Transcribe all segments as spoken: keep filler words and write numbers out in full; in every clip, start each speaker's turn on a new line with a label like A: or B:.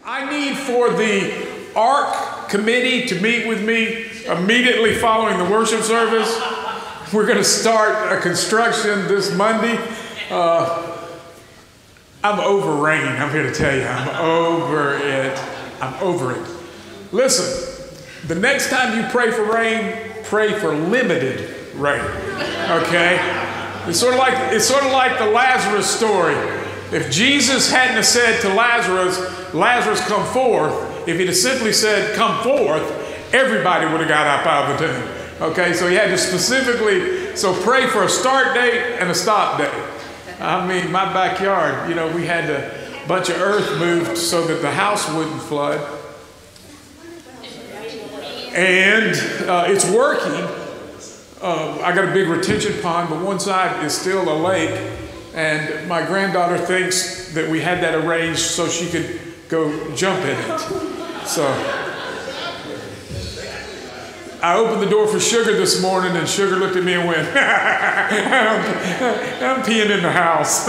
A: I need for the ARC committee to meet with me immediately following the worship service. We're going to start a construction this Monday. Uh, I'm over rain. I'm here to tell you, I'm over it. I'm over it. Listen, the next time you pray for rain, pray for limited rain. Okay? It's sort of like it's sort of like the Lazarus story. If Jesus hadn't have said to Lazarus, Lazarus, come forth, if he'd have simply said, come forth, everybody would have got up out of the tomb. Okay, so he had to specifically, so pray for a start date and a stop date. I mean, my backyard, you know, we had a bunch of earth moved so that the house wouldn't flood. And uh, it's working. Uh, I got a big retention pond, but one side is still a lake. And my granddaughter thinks that we had that arranged so she could go jump in it. So I opened the door for Sugar this morning, and Sugar looked at me and went, I'm, I'm peeing in the house.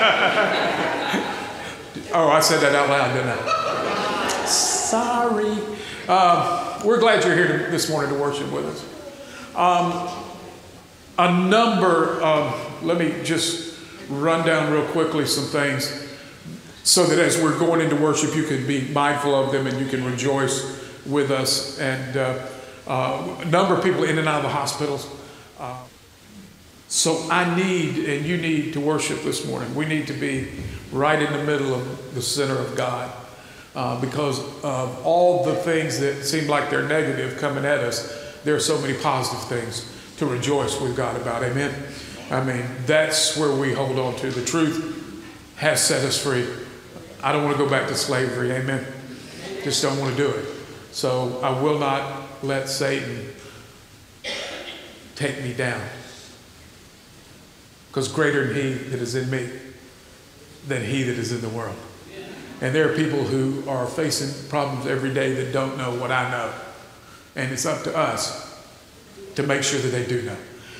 A: Oh, I said that out loud, didn't I? Sorry. Uh, we're glad you're here to, this morning to worship with us. Um, a number of, let me just run down real quickly some things so that as we're going into worship, you can be mindful of them and you can rejoice with us. And uh, uh, a number of people in and out of the hospitals. Uh, so I need, and you need to worship this morning. We need to be right in the middle of the center of God uh, because of all the things that seem like they're negative coming at us. There are so many positive things to rejoice with God about. Amen. I mean, that's where we hold on to. The truth has set us free. I don't want to go back to slavery. Amen. Just don't want to do it. So I will not let Satan take me down. Because greater than he that is in me than he that is in the world. And there are people who are facing problems every day that don't know what I know. And it's up to us to make sure that they do know.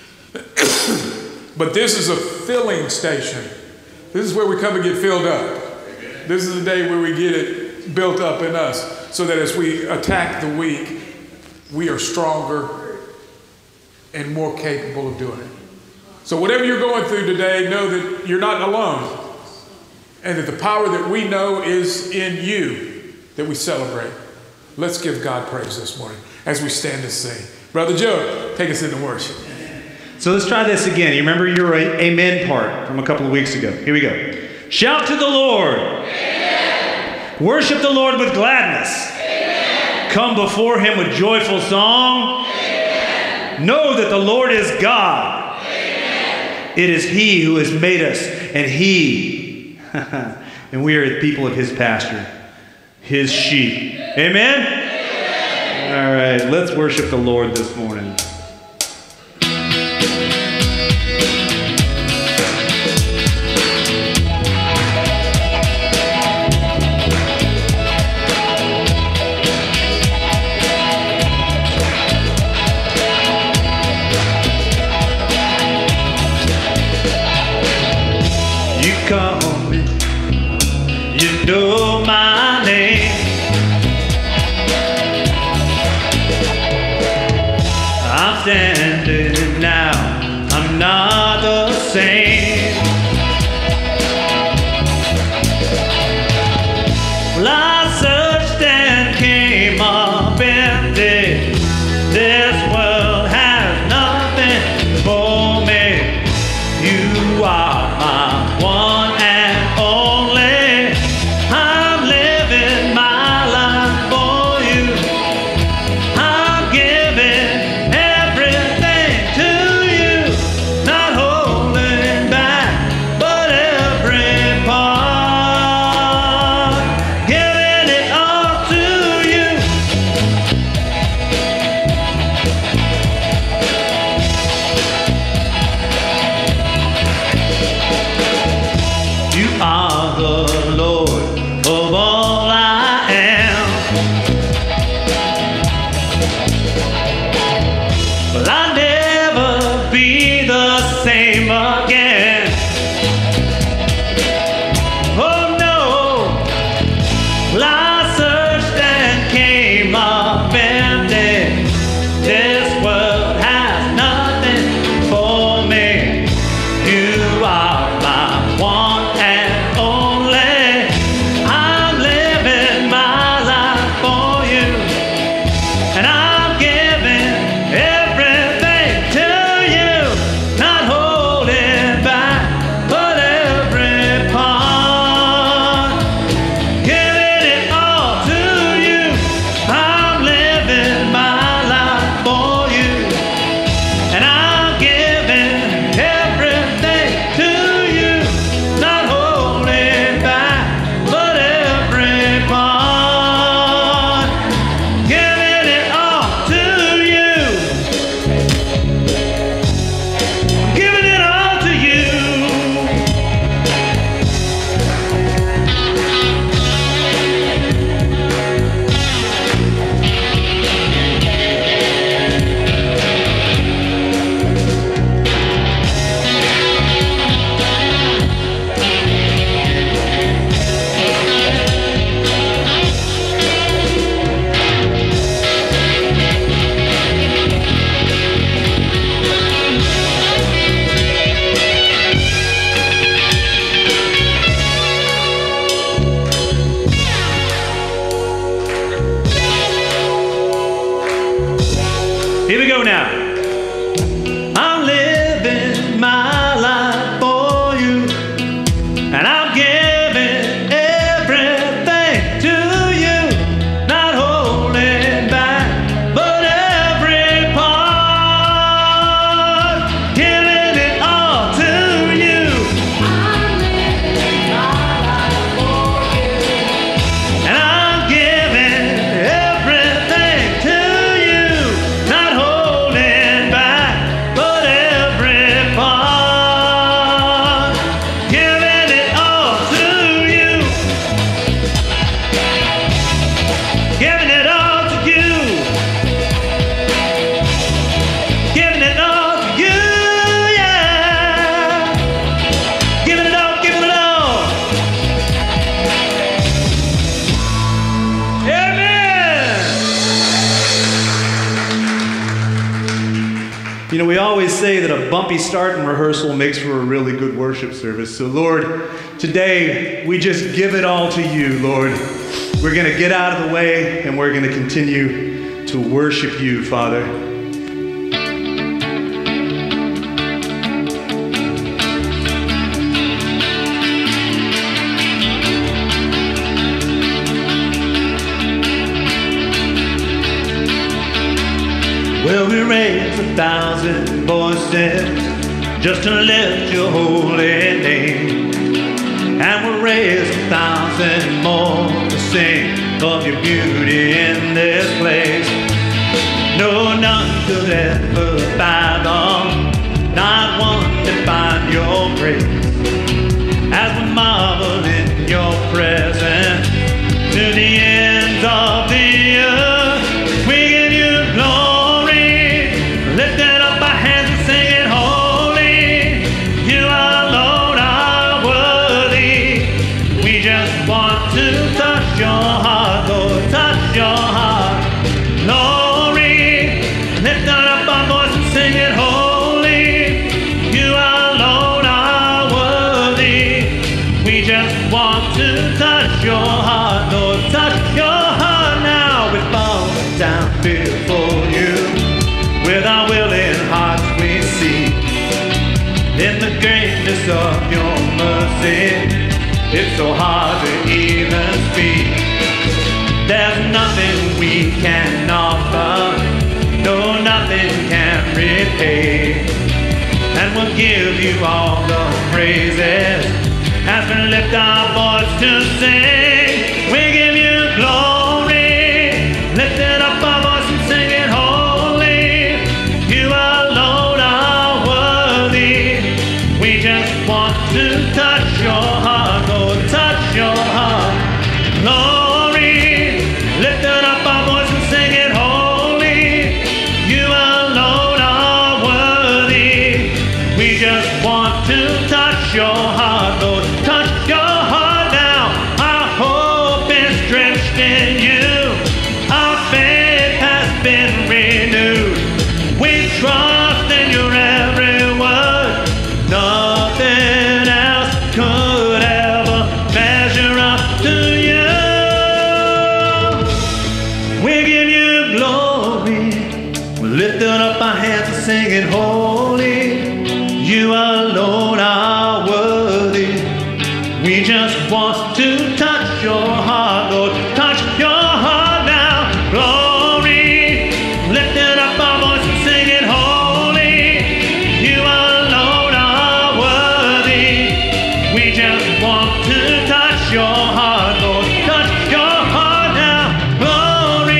A: But this is a filling station. This is where we come and get filled up. This is the day where we get it built up in us so that as we attack the weak, we are stronger and more capable of doing it. So whatever you're going through today, know that you're not alone and that the power that we know is in you that we celebrate. Let's give God praise this morning as we stand and sing. Brother Joe, take us into worship.
B: So let's try this again. You remember your amen part from a couple of weeks ago. Here we go. Shout to the Lord. Amen. Worship the Lord with gladness. Amen. Come before him with joyful song. Amen. Know that the Lord is God. Amen. It is he who has made us, and he, and we are the people of his pasture, his sheep. Amen? Amen. All right, let's worship the Lord this morning. Know my name. I'm standing now. I'm not the same. Well, I searched and came up empty. This world has nothing for me. You are my one and only. Back. know, we always say that a bumpy start in rehearsal makes for a really good worship service. So, Lord, today we just give it all to you, Lord. We're going to get out of the way and we're going to continue to worship you, Father. Well, we raise a thousand voices just to lift your holy name. And we'll raise a thousand more to sing of your beauty in this place. No, none could ever fathom, not one to find your grace. As we marvel in your presence to the ends of the earth, we give you glory, lifting up our hands and singing holy. You alone are worthy. We just want to touch your heart, Lord, touch your heart. Glory, lifting up our voice and singing holy. You alone are worthy. We just want to touch your heart, Lord, touch your heart now. We fall down before you. With our willing hearts we see in the greatness of your mercy. It's so hard to even speak. There's nothing we can offer, no, nothing can repay. And we'll give you all the praises as we lift our voice to sing. We give you glory, lifting up our voice and singing holy. You alone are worthy. We just want to touch your heart, Lord, touch your heart. Glory, lifting up our voice and singing holy. You alone are worthy. We just want to touch your heart, Lord, touch your heart now. Our hope is drenched in you. Our faith has been renewed. We trust in your every word. Nothing else could ever measure up to you. We give you glory. We're lifting up our hands and singing holy. You alone are worthy. We just want to touch your heart, Lord, touch your heart now. Glory, lifting up our voice and singing holy. You alone are worthy. We just want to touch your heart, Lord, touch your heart now. Glory,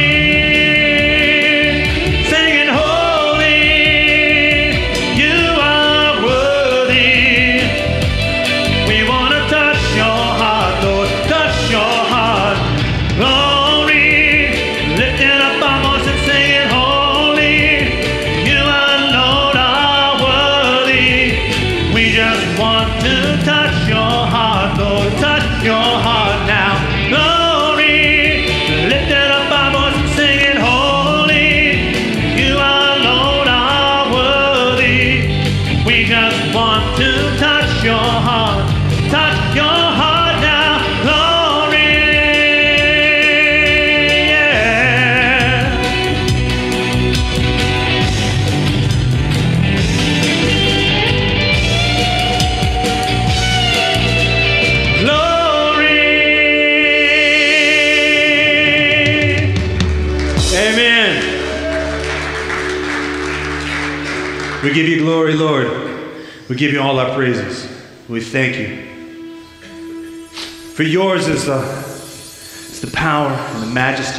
B: singing holy. You are worthy. We want to touch your heart, Lord, touch your heart. Glory, lifting up our voice and singing holy. You alone are worthy. We just want to touch your heart, Lord, touch your heart now. Glory, lifting up our voice and singing holy. You alone are worthy. We just want to touch your heart, touch your heart now. Glory, yeah. Glory. Amen. We give you glory, Lord. We give you all our praises. We thank you. For yours is the, is the power and the majesty.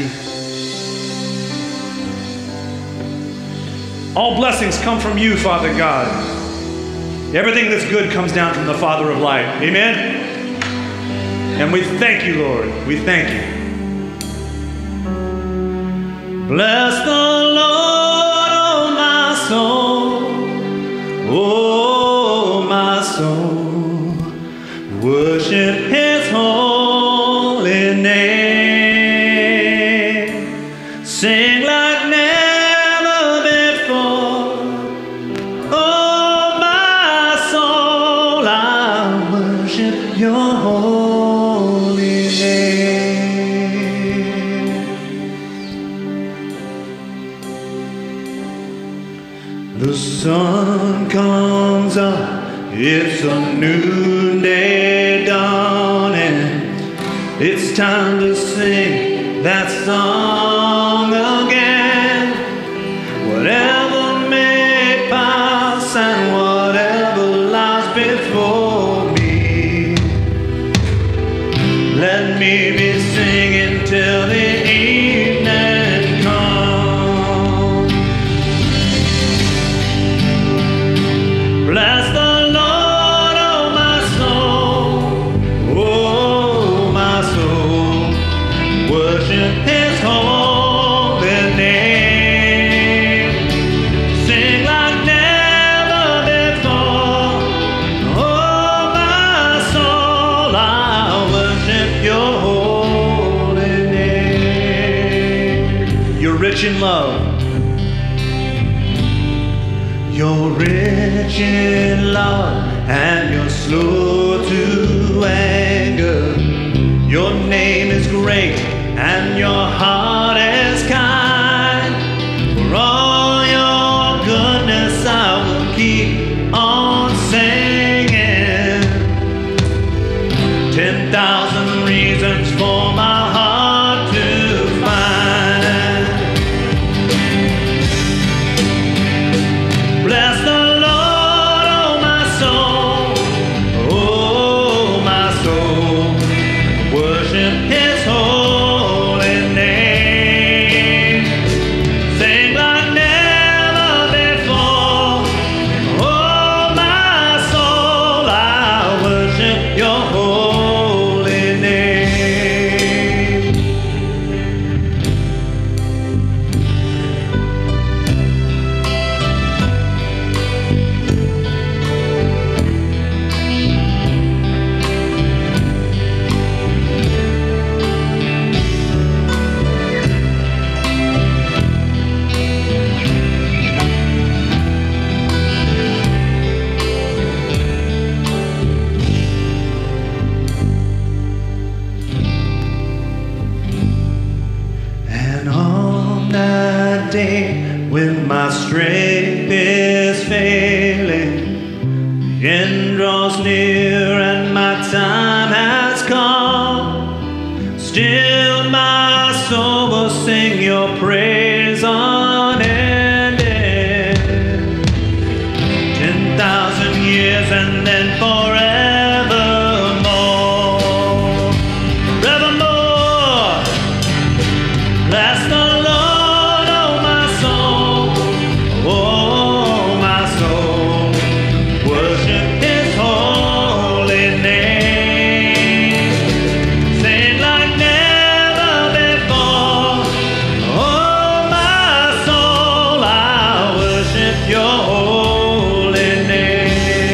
B: All blessings come from you, Father God. Everything that's good comes down from the Father of light. Amen? And we thank you, Lord. We thank you. Bless the Lord, oh my soul. Oh, my soul. Worship his holy name. Sing like never before. your holy name. The sun comes up, it's a new day dawning. It's time to sing that song again. Whatever may pass and whatever lies before me, let me be singing till the evening comes. Bless the Lord, oh my soul, oh my soul, worship His holy name. Sing like never before, oh my soul, I worship your holy name. You're rich in love. You're rich in love and you're slow to anger. Your name is great and your heart is kind. For all your goodness I will keep on singing. Ten thousand reasons for my heart to find. Bless the Lord, oh my soul, oh my soul, worship His holy name. Sing like never before, oh my soul, I worship your holy name. And on that day when my strength is failing, the end draws near and my time has come, still my soul will sing your praise unending. Ten thousand years and then forevermore, forevermore. Bless the Lord, oh my soul, oh my soul, worship His holy name. Sing like never before, oh my soul, I worship your holy name.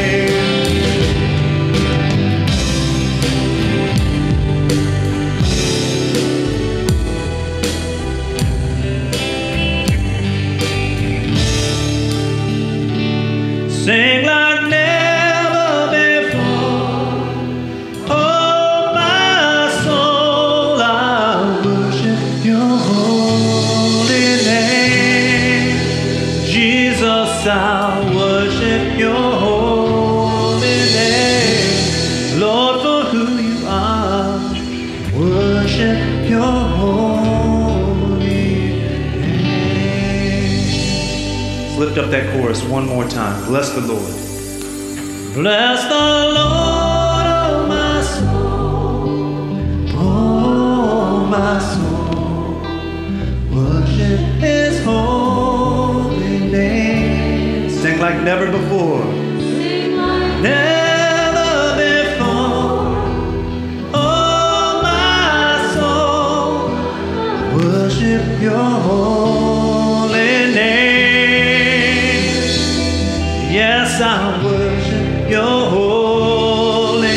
B: Sing like never before, oh my soul, I worship your holy name. Jesus, I worship your holy name. Lord, for who you are, worship your holy name. Let's lift up that chorus one more time. Bless the Lord. Bless the Lord, oh my soul, oh my soul, worship His holy name. Sing like never before. Never before, oh my soul, worship your holy name. Yes, I worship your holy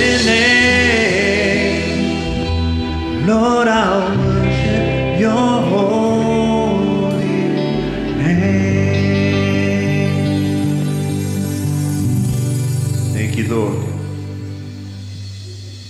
B: name. Lord, I worship your holy name. Thank you, Lord.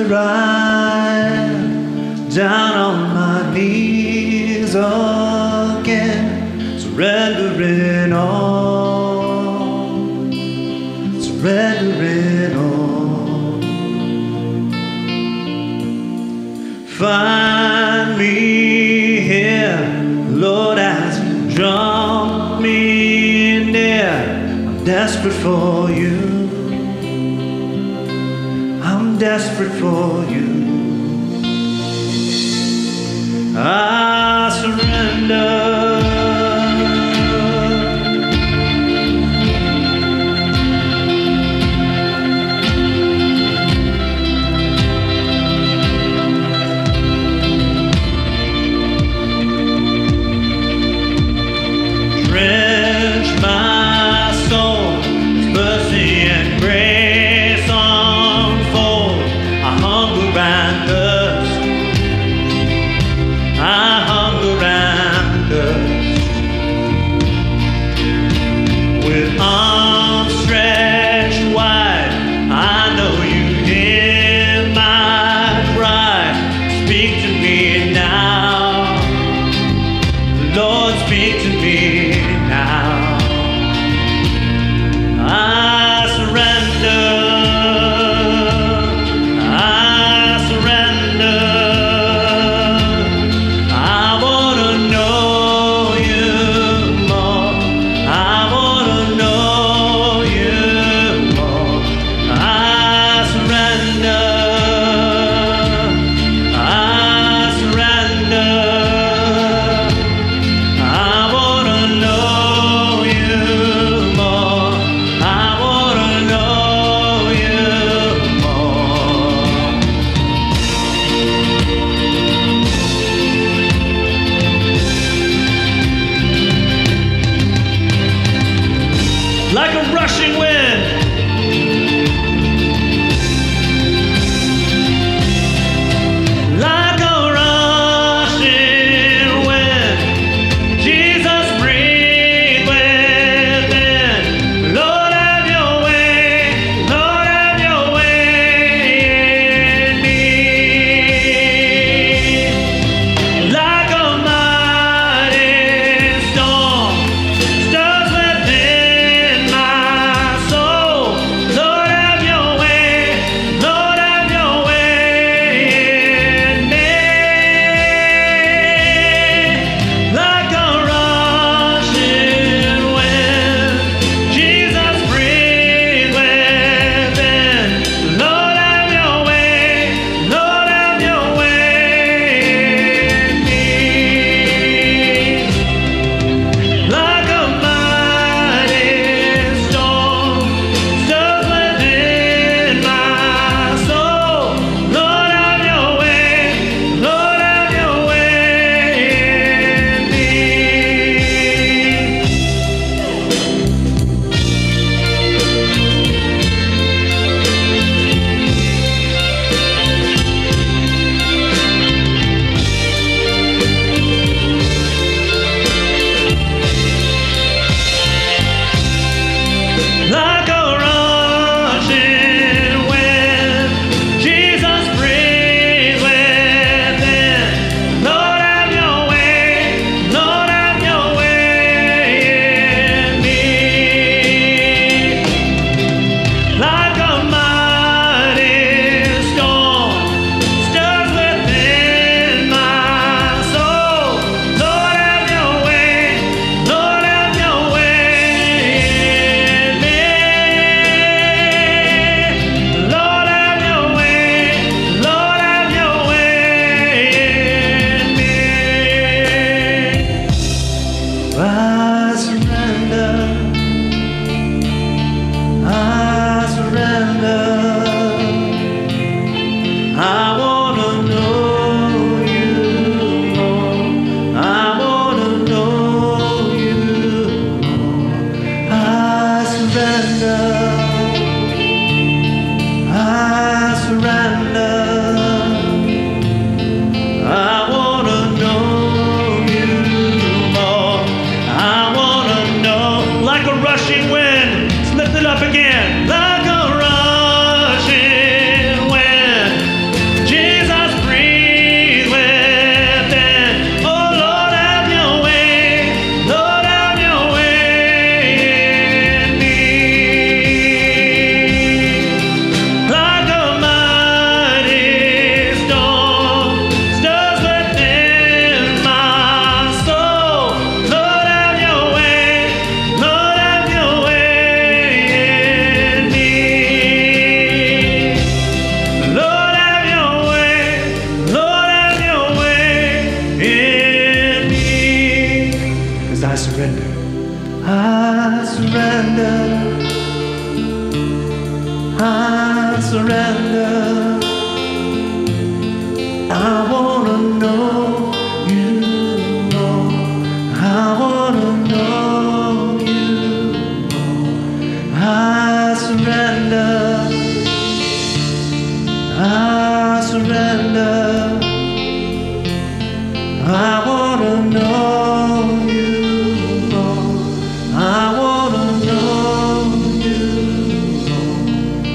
B: right down on my knees again, surrendering all, surrendering all. Find me here, Lord, as you draw me near. I'm desperate for you. I'm desperate for you. I surrender. Like a rushing wind, like a rushing wind, Jesus breathe within. Lord, have your way, Lord, have your way in me. Like a mighty storm, stirs within my soul. surrender. I surrender. I surrender. I wanna know you, Lord. I wanna know you, Lord. I surrender. I surrender. I wanna know you, Lord. I wanna know you, Lord.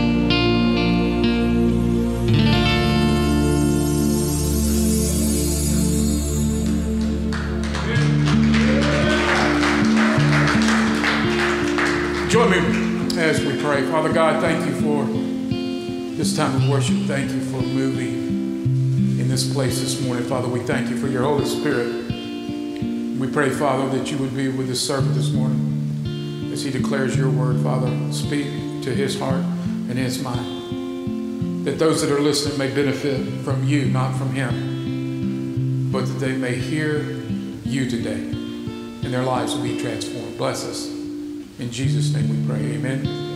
A: Join me as we pray. Father God, thank you for this time of worship. Thank you for moving in this place this morning. Father, we thank you for your Holy Spirit. We pray, Father, that you would be with this servant this morning as he declares your word. Father, speak to his heart and his mind, that those that are listening may benefit from you, not from him, but that they may hear you today and their lives will be transformed. Bless us. In Jesus' name we pray. Amen.